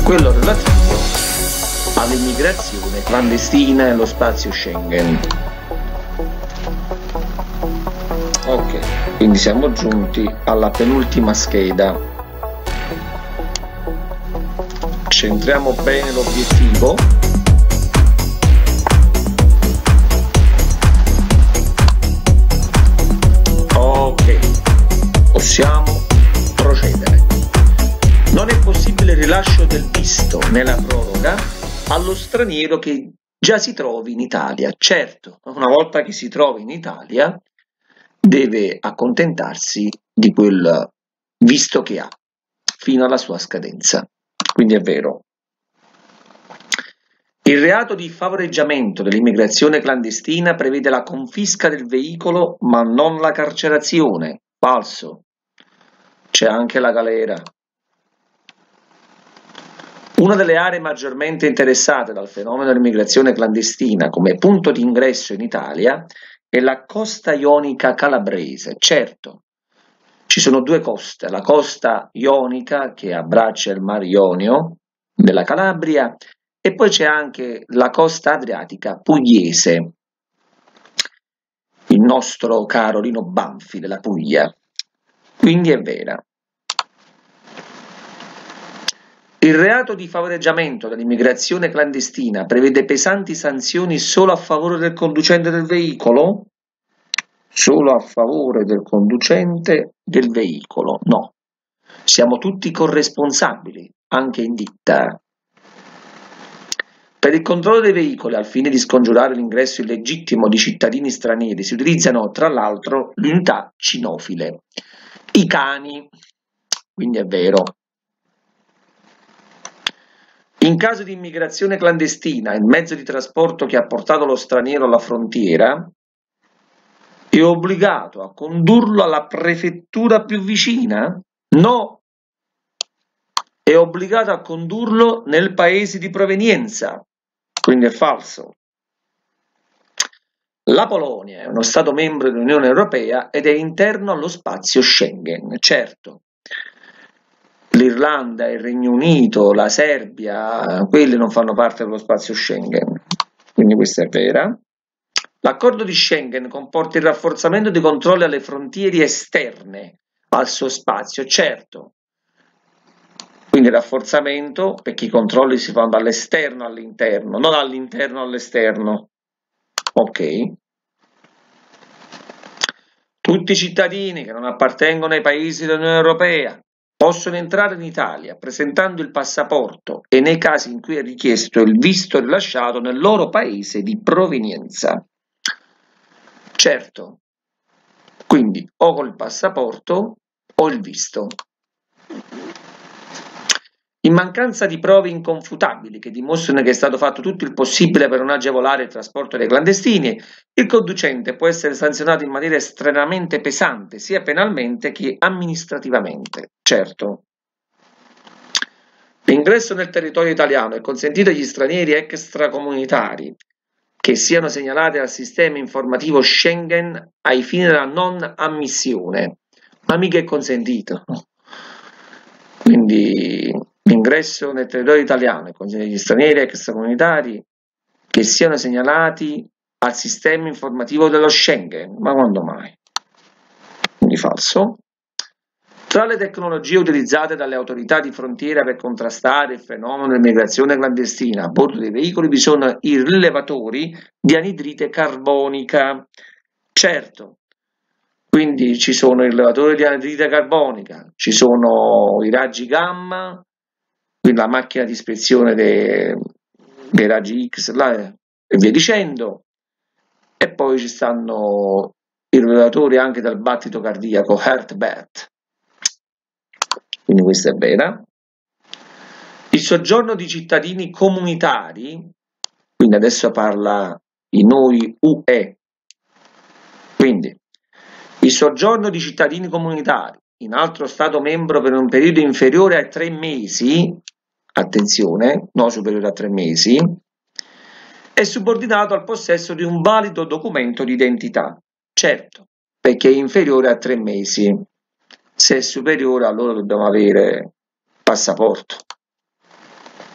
quello relativo all'immigrazione clandestina nello spazio Schengen. Ok, quindi siamo giunti alla penultima scheda. Centriamo bene l'obiettivo. Ok, possiamo procedere. Non è possibile il rilascio del visto nella proroga allo straniero che già si trovi in Italia. Certo, una volta che si trova in Italia deve accontentarsi di quel visto che ha fino alla sua scadenza. Quindi è vero. Il reato di favoreggiamento dell'immigrazione clandestina prevede la confisca del veicolo ma non la carcerazione. Falso. C'è anche la galera. Una delle aree maggiormente interessate dal fenomeno dell'immigrazione clandestina come punto di ingresso in Italia è la costa ionica calabrese. Certo, ci sono due coste, la costa ionica che abbraccia il Mar Ionio della Calabria e poi c'è anche la costa adriatica pugliese, il nostro caro Lino Banfi della Puglia. Quindi è vera. Il reato di favoreggiamento dell'immigrazione clandestina prevede pesanti sanzioni solo a favore del conducente del veicolo? Solo a favore del conducente del veicolo? No. Siamo tutti corresponsabili, anche in ditta. Per il controllo dei veicoli, al fine di scongiurare l'ingresso illegittimo di cittadini stranieri, si utilizzano tra l'altro le unità cinofile, i cani. Quindi è vero. In caso di immigrazione clandestina, il mezzo di trasporto che ha portato lo straniero alla frontiera è obbligato a condurlo alla prefettura più vicina? No, è obbligato a condurlo nel paese di provenienza, quindi è falso. La Polonia è uno Stato membro dell'Unione Europea ed è interno allo spazio Schengen, certo. L'Irlanda, il Regno Unito, la Serbia, quelli non fanno parte dello spazio Schengen, quindi questa è vera. L'accordo di Schengen comporta il rafforzamento dei controlli alle frontiere esterne al suo spazio, certo. Quindi rafforzamento perché i controlli si fanno dall'esterno all'interno, non dall'interno all'esterno. Ok. Tutti i cittadini che non appartengono ai paesi dell'Unione Europea possono entrare in Italia presentando il passaporto e nei casi in cui è richiesto il visto rilasciato nel loro paese di provenienza. Certo, quindi o col passaporto o il visto. In mancanza di prove inconfutabili che dimostrino che è stato fatto tutto il possibile per non agevolare il trasporto dei clandestini, il conducente può essere sanzionato in maniera estremamente pesante, sia penalmente che amministrativamente. Certo. L'ingresso nel territorio italiano è consentito agli stranieri extracomunitari che siano segnalati al sistema informativo Schengen ai fini della non ammissione, ma mica è consentito. Quindi l'ingresso nel territorio italiano è consentito agli stranieri extracomunitari che siano segnalati al sistema informativo dello Schengen, ma quando mai? Quindi falso. Tra le tecnologie utilizzate dalle autorità di frontiera per contrastare il fenomeno dell'immigrazione clandestina a bordo dei veicoli vi sono i rilevatori di anidride carbonica. Certo, quindi ci sono i rilevatori di anidride carbonica, ci sono i raggi gamma, quindi la macchina di ispezione dei raggi X e via dicendo, e poi ci stanno i rilevatori anche del battito cardiaco, HeartBeat. Quindi questa è vera. Il soggiorno di cittadini comunitari, quindi adesso parla di noi UE, quindi il soggiorno di cittadini comunitari in altro Stato membro per un periodo inferiore ai 3 mesi, attenzione, non superiore a 3 mesi, è subordinato al possesso di un valido documento di identità. Certo, perché è inferiore a 3 mesi. Se è superiore allora dobbiamo avere passaporto.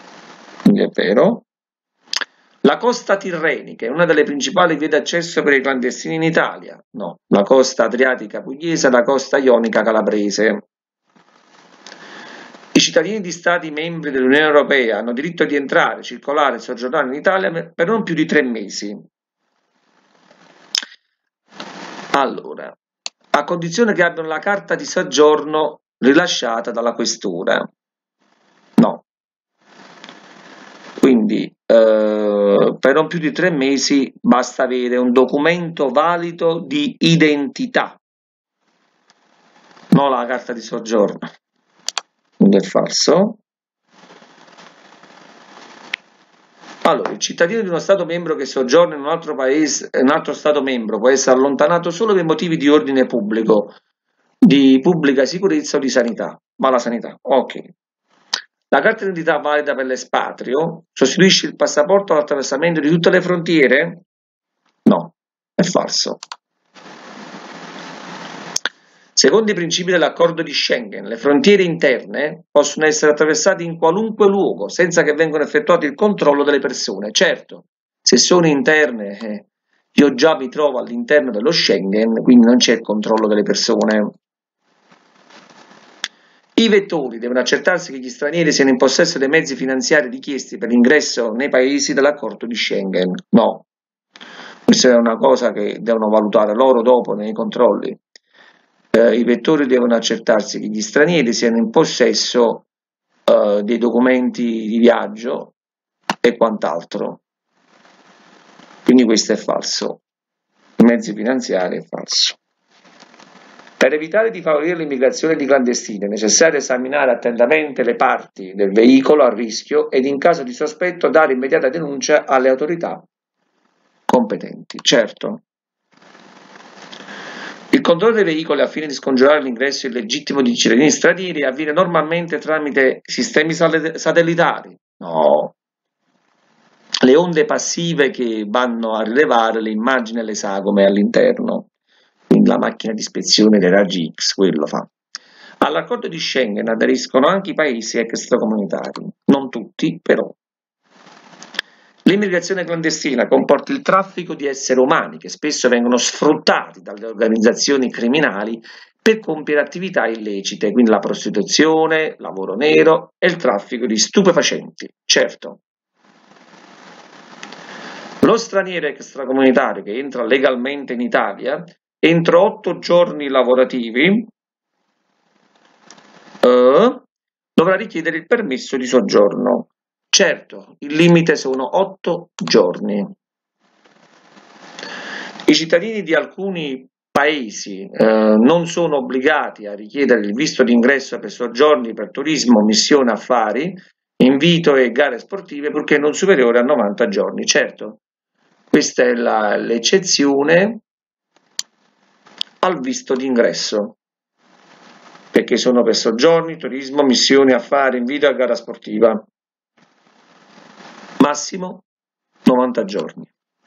quindi è vero. La costa tirrenica è una delle principali vie d'accesso per i clandestini in Italia? No. La costa adriatica pugliese e la costa ionica calabrese. I cittadini di Stati membri dell'Unione Europea hanno diritto di entrare, circolare e soggiornare in Italia per non più di 3 mesi. Allora, a condizione che abbiano la carta di soggiorno rilasciata dalla questura. No. Quindi per non più di 3 mesi basta avere un documento valido di identità, non la carta di soggiorno. Quindi è falso. Allora, il cittadino di uno Stato membro che soggiorna in un altro paese, in un altro Stato membro può essere allontanato solo per motivi di ordine pubblico, di pubblica sicurezza o di sanità. Ma la sanità, ok. La carta d'identità valida per l'espatrio sostituisce il passaporto all'attraversamento di tutte le frontiere? No, è falso. Secondo i principi dell'accordo di Schengen, le frontiere interne possono essere attraversate in qualunque luogo senza che vengano effettuati il controllo delle persone. Certo, se sono interne, io già mi trovo all'interno dello Schengen, quindi non c'è il controllo delle persone. I vettori devono accertarsi che gli stranieri siano in possesso dei mezzi finanziari richiesti per l'ingresso nei paesi dell'accordo di Schengen. No, questa è una cosa che devono valutare loro dopo nei controlli. I vettori devono accertarsi che gli stranieri siano in possesso dei documenti di viaggio e quant'altro. Quindi questo è falso. I mezzi finanziari è falso. Per evitare di favorire l'immigrazione di clandestini è necessario esaminare attentamente le parti del veicolo a rischio ed in caso di sospetto dare immediata denuncia alle autorità competenti. Certo. Il controllo dei veicoli al fine di scongiurare l'ingresso illegittimo di cittadini stranieri avviene normalmente tramite sistemi satellitari. No. Le onde passive che vanno a rilevare le immagini e le sagome all'interno. Quindi la macchina di ispezione dei raggi X, quello fa. All'accordo di Schengen aderiscono anche i paesi extracomunitari, non tutti però. L'immigrazione clandestina comporta il traffico di esseri umani che spesso vengono sfruttati dalle organizzazioni criminali per compiere attività illecite, quindi la prostituzione, lavoro nero e il traffico di stupefacenti. Certo. Lo straniero extracomunitario che entra legalmente in Italia entro 8 giorni lavorativi dovrà richiedere il permesso di soggiorno. Certo, il limite sono 8 giorni. I cittadini di alcuni paesi non sono obbligati a richiedere il visto d'ingresso per soggiorni per turismo, missione, affari, invito e gare sportive purché non superiore a 90 giorni. Certo, questa è l'eccezione al visto d'ingresso, perché sono per soggiorni, turismo, missioni, affari, invito e gara sportiva. Massimo 90 giorni.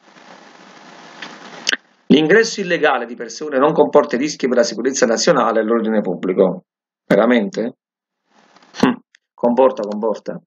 L'ingresso illegale di persone non comporta rischi per la sicurezza nazionale e l'ordine pubblico. Veramente? Comporta.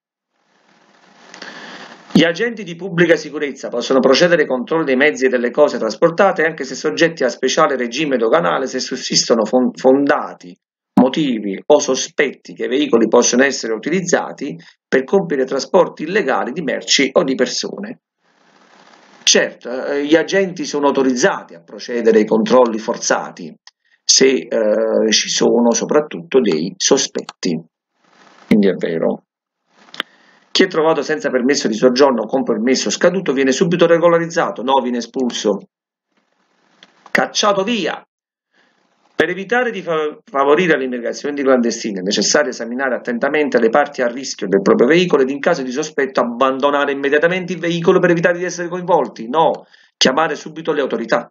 Gli agenti di pubblica sicurezza possono procedere ai controlli dei mezzi e delle cose trasportate anche se soggetti a speciale regime doganale se sussistono fondati motivi o sospetti che i veicoli possono essere utilizzati per compiere trasporti illegali di merci o di persone. Certo, gli agenti sono autorizzati a procedere ai controlli forzati se ci sono soprattutto dei sospetti. Quindi è vero. Chi è trovato senza permesso di soggiorno o con permesso scaduto viene subito regolarizzato, no, viene espulso, cacciato via. Per evitare di favorire l'immigrazione di clandestini è necessario esaminare attentamente le parti a rischio del proprio veicolo ed in caso di sospetto abbandonare immediatamente il veicolo per evitare di essere coinvolti, no, chiamare subito le autorità.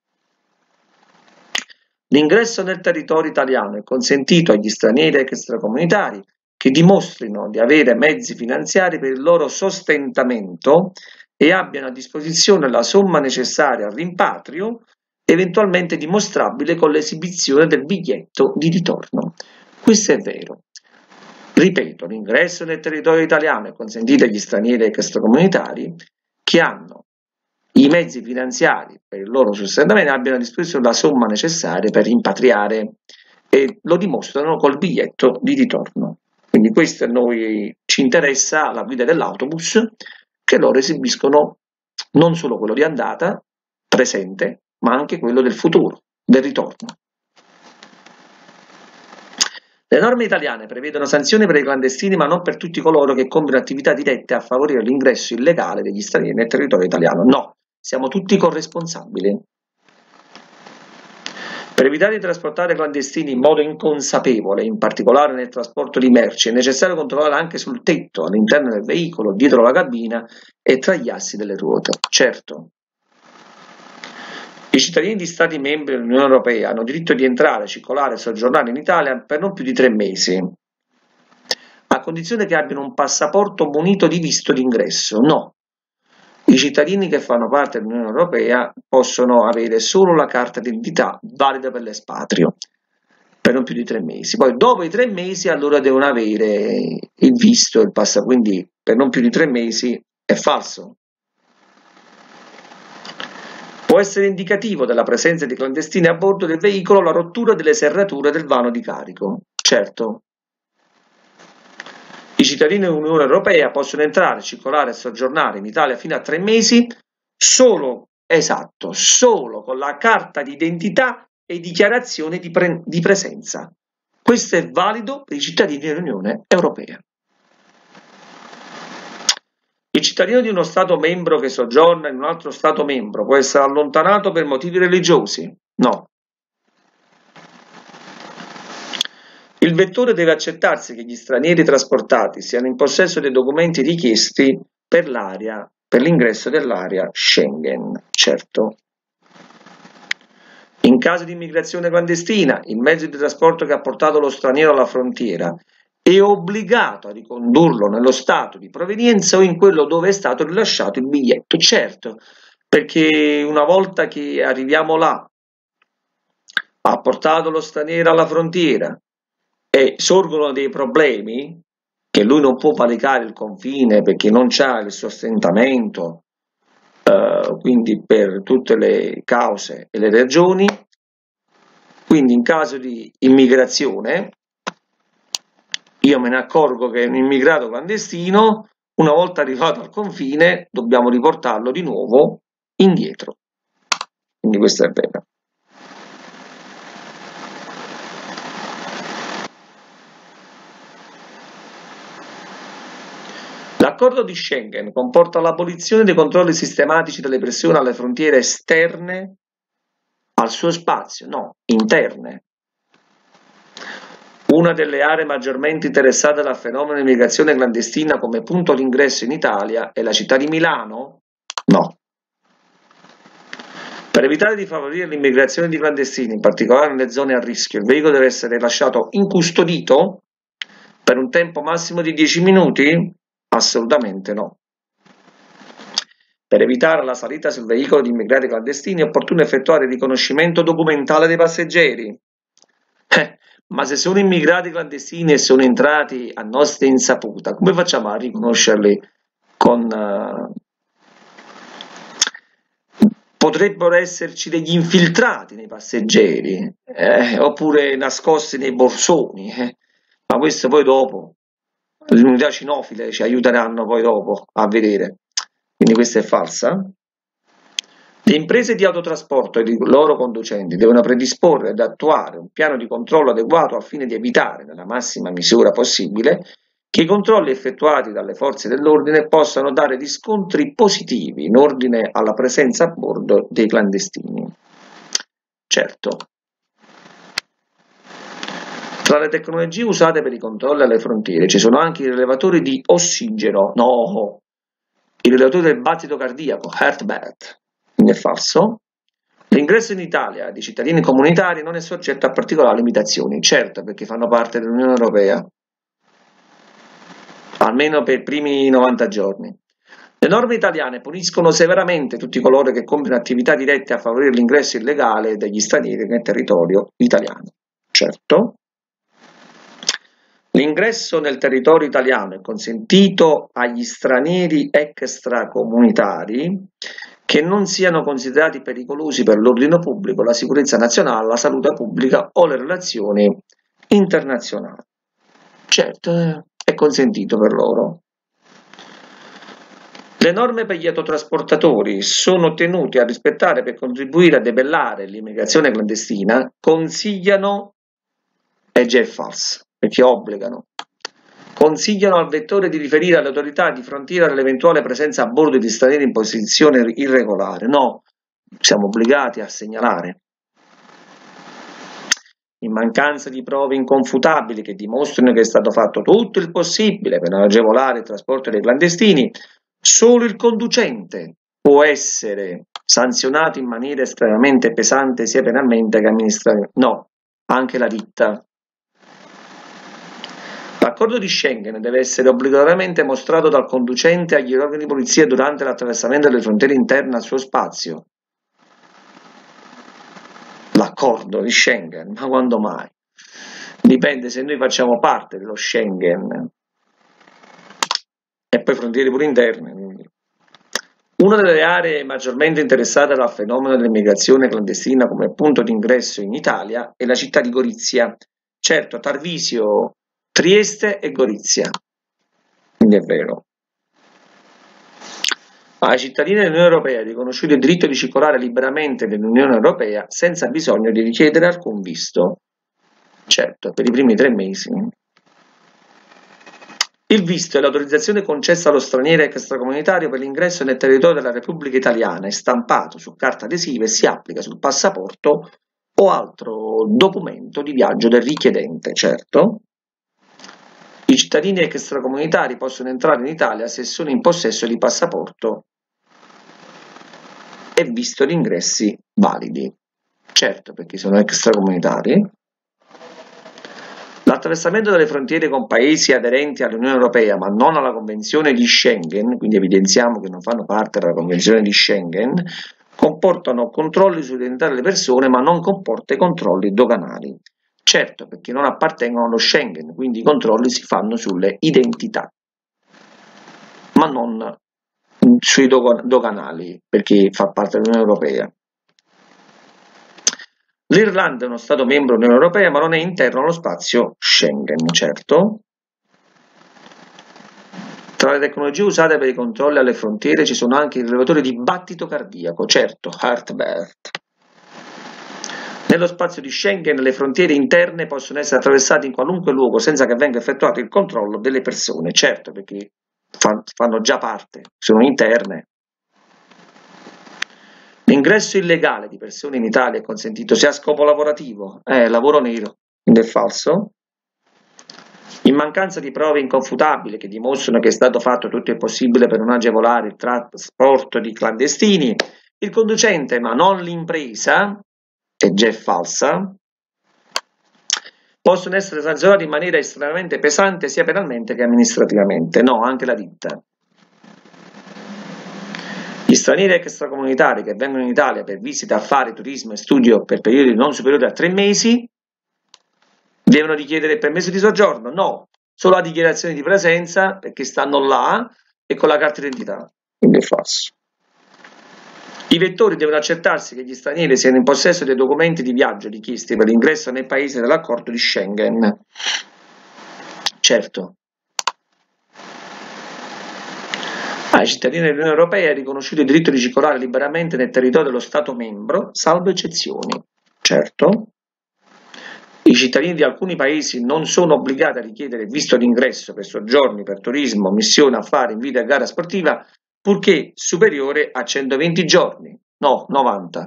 L'ingresso nel territorio italiano è consentito agli stranieri extracomunitari che dimostrino di avere mezzi finanziari per il loro sostentamento e abbiano a disposizione la somma necessaria al rimpatrio, eventualmente dimostrabile con l'esibizione del biglietto di ritorno. Questo è vero. Ripeto, l'ingresso nel territorio italiano è consentito agli stranieri e extracomunitari che hanno i mezzi finanziari per il loro sostentamento, abbiano a disposizione la somma necessaria per rimpatriare, e lo dimostrano col biglietto di ritorno. Quindi questo a noi ci interessa, la guida dell'autobus, che loro esibiscono non solo quello di andata, presente, ma anche quello del futuro, del ritorno. Le norme italiane prevedono sanzioni per i clandestini, ma non per tutti coloro che compiono attività dirette a favorire l'ingresso illegale degli stranieri nel territorio italiano. No, siamo tutti corresponsabili. Per evitare di trasportare clandestini in modo inconsapevole, in particolare nel trasporto di merci, è necessario controllare anche sul tetto, all'interno del veicolo, dietro la cabina e tra gli assi delle ruote. Certo. I cittadini di Stati membri dell'Unione Europea hanno diritto di entrare, circolare e soggiornare in Italia per non più di 3 mesi, a condizione che abbiano un passaporto munito di visto d'ingresso. No. I cittadini che fanno parte dell'Unione Europea possono avere solo la carta d'identità valida per l'espatrio, per non più di 3 mesi. Poi dopo i 3 mesi allora devono avere il visto, il passaporto, quindi per non più di 3 mesi è falso. Può essere indicativo della presenza di clandestini a bordo del veicolo la rottura delle serrature del vano di carico. Certo. I cittadini dell'Unione Europea possono entrare, circolare e soggiornare in Italia fino a 3 mesi solo con la carta d'identità e dichiarazione di presenza. Questo è valido per i cittadini dell'Unione Europea. Il cittadino di uno Stato membro che soggiorna in un altro Stato membro può essere allontanato per motivi religiosi? No. Il vettore deve accertarsi che gli stranieri trasportati siano in possesso dei documenti richiesti per l'ingresso dell'area Schengen. Certo. In caso di immigrazione clandestina, il mezzo di trasporto che ha portato lo straniero alla frontiera è obbligato a ricondurlo nello stato di provenienza o in quello dove è stato rilasciato il biglietto. Certo, perché una volta che arriviamo là, ha portato lo straniero alla frontiera e sorgono dei problemi, che lui non può valicare il confine perché non c'ha il sostentamento, quindi per tutte le cause e le ragioni, quindi in caso di immigrazione, io me ne accorgo che è un immigrato clandestino, una volta arrivato al confine dobbiamo riportarlo di nuovo indietro. Quindi questo è vero. L'accordo di Schengen comporta l'abolizione dei controlli sistematici delle persone alle frontiere esterne al suo spazio, no, interne. Una delle aree maggiormente interessate dal fenomeno di immigrazione clandestina come punto all'ingresso in Italia è la città di Milano? No. Per evitare di favorire l'immigrazione di clandestini, in particolare nelle zone a rischio, il veicolo deve essere lasciato incustodito per un tempo massimo di 10 minuti? Assolutamente no. Per evitare la salita sul veicolo di immigrati clandestini è opportuno effettuare il riconoscimento documentale dei passeggeri. Ma se sono immigrati clandestini e sono entrati a nostra insaputa, come facciamo a riconoscerli potrebbero esserci degli infiltrati nei passeggeri, oppure nascosti nei borsoni, ma questo poi dopo le unità cinofile ci aiuteranno poi dopo a vedere. Quindi questa è falsa. Le imprese di autotrasporto e i loro conducenti devono predisporre ed attuare un piano di controllo adeguato al fine di evitare, nella massima misura possibile, che i controlli effettuati dalle forze dell'ordine possano dare riscontri positivi in ordine alla presenza a bordo dei clandestini. Certo. Tra le tecnologie usate per i controlli alle frontiere ci sono anche i rilevatori di ossigeno, no, i rilevatori del battito cardiaco, heartbeat, quindi è falso. L'ingresso in Italia di cittadini comunitari non è soggetto a particolari limitazioni, certo, perché fanno parte dell'Unione Europea, almeno per i primi 90 giorni. Le norme italiane puniscono severamente tutti coloro che compiono attività dirette a favorire l'ingresso illegale degli stranieri nel territorio italiano, certo. L'ingresso nel territorio italiano è consentito agli stranieri extracomunitari che non siano considerati pericolosi per l'ordine pubblico, la sicurezza nazionale, la salute pubblica o le relazioni internazionali. Certo, è consentito per loro. Le norme per gli autotrasportatori sono tenuti a rispettare per contribuire a debellare l'immigrazione clandestina, consigliano, e già è falso, perché obbligano, consigliano al vettore di riferire alle autorità di frontiera dell'eventuale presenza a bordo di stranieri in posizione irregolare. No, siamo obbligati a segnalare. In mancanza di prove inconfutabili che dimostrino che è stato fatto tutto il possibile per non agevolare il trasporto dei clandestini, solo il conducente può essere sanzionato in maniera estremamente pesante sia penalmente che amministrativamente. No, anche la ditta. L'accordo di Schengen deve essere obbligatoriamente mostrato dal conducente agli organi di polizia durante l'attraversamento delle frontiere interne al suo spazio. L'accordo di Schengen, ma quando mai? Dipende se noi facciamo parte dello Schengen e poi frontiere pure interne. Quindi. Una delle aree maggiormente interessate dal fenomeno dell'immigrazione clandestina come punto di ingresso in Italia è la città di Gorizia. Certo, Tarvisio, Trieste e Gorizia. Quindi è vero. Ai cittadini dell'Unione Europea è riconosciuto il diritto di circolare liberamente nell'Unione Europea senza bisogno di richiedere alcun visto. Certo, per i primi 3 mesi. Il visto è l'autorizzazione concessa allo straniero extracomunitario per l'ingresso nel territorio della Repubblica Italiana, è stampato su carta adesiva e si applica sul passaporto o altro documento di viaggio del richiedente, certo. I cittadini extracomunitari possono entrare in Italia se sono in possesso di passaporto e visto di ingressi validi. Certo, perché sono extracomunitari. L'attraversamento delle frontiere con paesi aderenti all'Unione Europea ma non alla Convenzione di Schengen, quindi evidenziamo che non fanno parte della Convenzione di Schengen, comportano controlli sull'identità delle persone ma non comporta i controlli doganali. Certo, perché non appartengono allo Schengen, quindi i controlli si fanno sulle identità, ma non sui doganali, perché fa parte dell'Unione Europea. L'Irlanda è uno Stato membro dell'Unione Europea, ma non è interno allo spazio Schengen, certo. Tra le tecnologie usate per i controlli alle frontiere ci sono anche i rilevatori di battito cardiaco, certo, Heartbeat. Nello spazio di Schengen le frontiere interne possono essere attraversate in qualunque luogo senza che venga effettuato il controllo delle persone, certo, perché fanno già parte, sono interne. L'ingresso illegale di persone in Italia è consentito sia a scopo lavorativo, lavoro nero, quindi è falso. In mancanza di prove inconfutabili che dimostrano che è stato fatto tutto il possibile per non agevolare il trasporto di clandestini, il conducente, ma non l'impresa, che già è falsa, possono essere sanzionati in maniera estremamente pesante sia penalmente che amministrativamente. No, anche la ditta. Gli stranieri extracomunitari che vengono in Italia per visita, affari, turismo e studio per periodi non superiori a 3 mesi devono richiedere il permesso di soggiorno? No, solo la dichiarazione di presenza perché stanno là e con la carta d'identità. Quindi è falso. I vettori devono accertarsi che gli stranieri siano in possesso dei documenti di viaggio richiesti per l'ingresso nel paese dell'accordo di Schengen. Certo. Ai cittadini dell'Unione Europea è riconosciuto il diritto di circolare liberamente nel territorio dello Stato membro, salvo eccezioni. Certo. I cittadini di alcuni paesi non sono obbligati a richiedere visto d'ingresso per soggiorni, per turismo, missione, affari, invito a gara sportiva, purché superiore a 120 giorni, no, 90.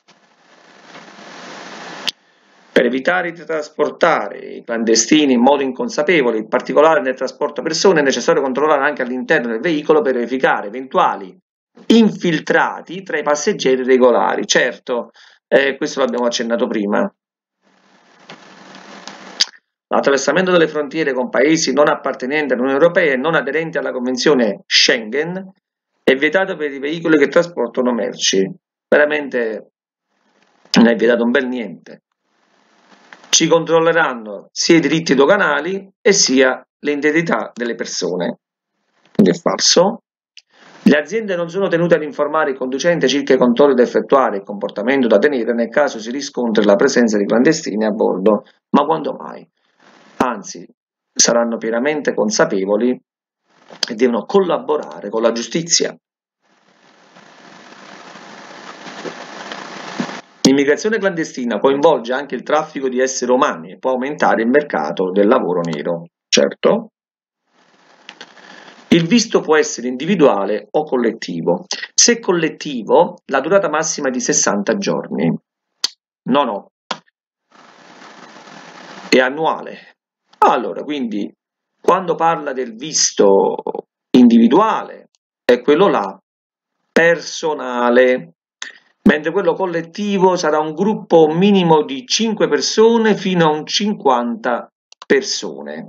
Per evitare di trasportare i clandestini in modo inconsapevole, in particolare nel trasporto persone, è necessario controllare anche all'interno del veicolo per verificare eventuali infiltrati tra i passeggeri regolari. Certo, questo l'abbiamo accennato prima. L'attraversamento delle frontiere con paesi non appartenenti all'Unione Europea e non aderenti alla Convenzione Schengen è vietato per i veicoli che trasportano merci. Veramente non è vietato un bel niente. ci controlleranno sia i diritti doganali e sia l'identità delle persone. Quindi è falso. Le aziende non sono tenute ad informare il conducente circa i controlli da effettuare e il comportamento da tenere nel caso si riscontri la presenza di clandestini a bordo, ma quando mai? Anzi, saranno pienamente consapevoli e devono collaborare con la giustizia. L'immigrazione clandestina coinvolge anche il traffico di esseri umani e può aumentare il mercato del lavoro nero. Certo. Il visto può essere individuale o collettivo. Se collettivo, la durata massima è di 60 giorni. No. È annuale. Allora, quindi, quando parla del visto individuale, è quello là personale, mentre quello collettivo sarà un gruppo minimo di 5 persone fino a un 50 persone.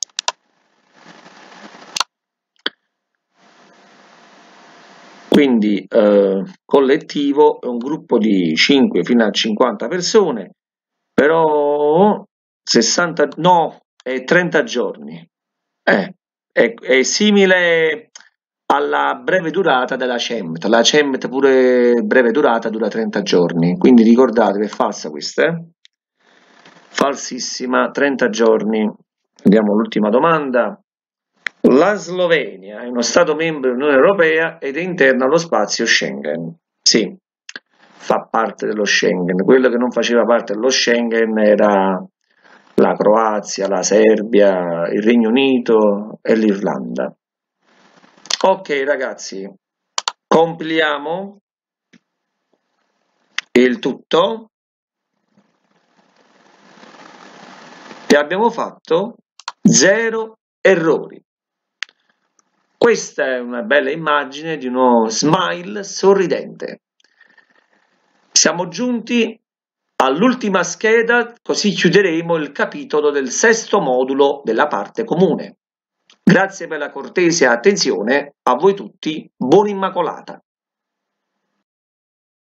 Quindi collettivo è un gruppo di 5 fino a 50 persone, però 60, no, è 30 giorni. È simile alla breve durata della CEMT. La CEMT pure breve durata dura 30 giorni, quindi ricordatevi, è falsa questa, falsissima, 30 giorni. Vediamo l'ultima domanda. La Slovenia è uno Stato membro dell'Unione Europea ed è interna allo spazio Schengen. Sì, fa parte dello Schengen. Quello che non faceva parte dello Schengen era la Croazia, la Serbia, il Regno Unito e l'Irlanda. Ok ragazzi, compiliamo il tutto e abbiamo fatto 0 errori. Questa è una bella immagine di uno smile sorridente. Siamo giunti all'ultima scheda, così chiuderemo il capitolo del 6° modulo della parte comune. Grazie per la cortese attenzione, a voi tutti, buona Immacolata!